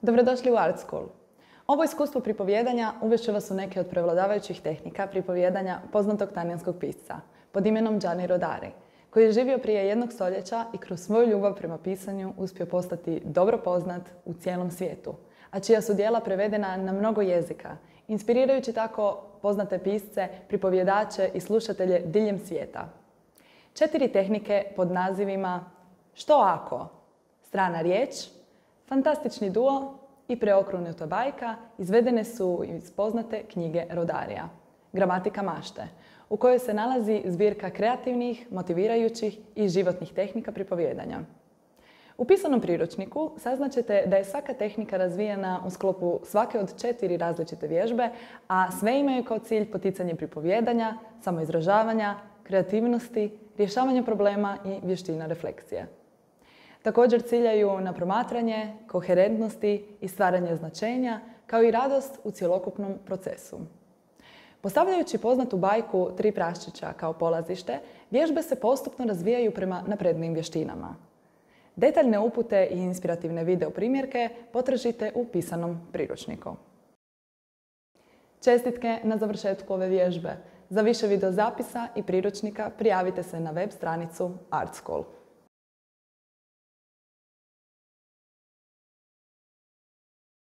Dobrodošli u Art School. Ovo iskustvo pripovijedanja uvešće vas u neke od prevladavajućih tehnika pripovijedanja poznatog talijanskog pisca pod imenom Gianni Rodari, koji je živio prije 1 stoljeća i kroz svoju ljubav prema pisanju uspio postati dobro poznat u cijelom svijetu, a čija su djela prevedena na mnogo jezika, inspirirajući tako poznate pisce, pripovjedače i slušatelje diljem svijeta. 4 tehnike pod nazivima Što ako, Strana riječ, Fantastični duo i Preokrenuta bajka izvedene su iz poznate knjige Rodarija, Gramatika mašte, u kojoj se nalazi zbirka kreativnih, motivirajućih i životnih tehnika pripovijedanja. U pisanom priručniku saznaćete da je svaka tehnika razvijena u sklopu svake od 4 različite vježbe, a sve imaju kao cilj poticanje pripovijedanja, samoizražavanja, kreativnosti, rješavanja problema i vještina refleksije. Također ciljaju na promatranje, koherentnosti i stvaranje značenja, kao i radost u cjelokupnom procesu. Postavljajući poznatu bajku Tri praščića kao polazište, vježbe se postupno razvijaju prema naprednim vještinama. Detaljne upute i inspirativne video primjerke potražite u pisanom priručniku. Čestitke na završetku ove vježbe. Za više video zapisa i priručnika prijavite se na web stranicu Art School.